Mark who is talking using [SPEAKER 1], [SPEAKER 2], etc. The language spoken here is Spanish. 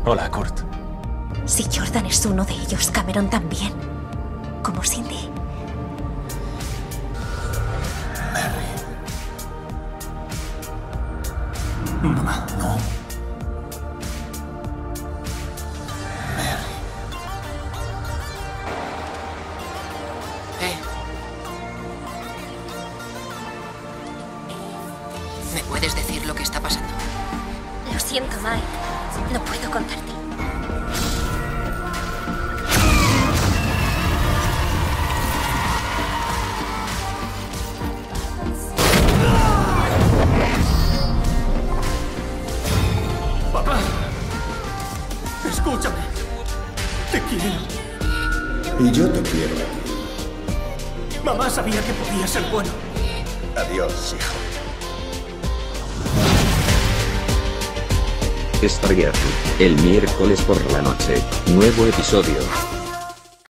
[SPEAKER 1] Hola, Kurt.
[SPEAKER 2] Si Jordan es uno de ellos, Cameron también. Como Cindy.
[SPEAKER 1] Mamá, no.
[SPEAKER 3] ¿Me puedes decir lo que está pasando?
[SPEAKER 2] Lo siento, Mike. No puedo contarte.
[SPEAKER 1] Papá. Escúchame. Te quiero.
[SPEAKER 4] Y yo te quiero a ti.
[SPEAKER 1] Mamá sabía que podía ser bueno.
[SPEAKER 4] Adiós, hijo.
[SPEAKER 5] Stargirl, el miércoles por la noche, nuevo episodio.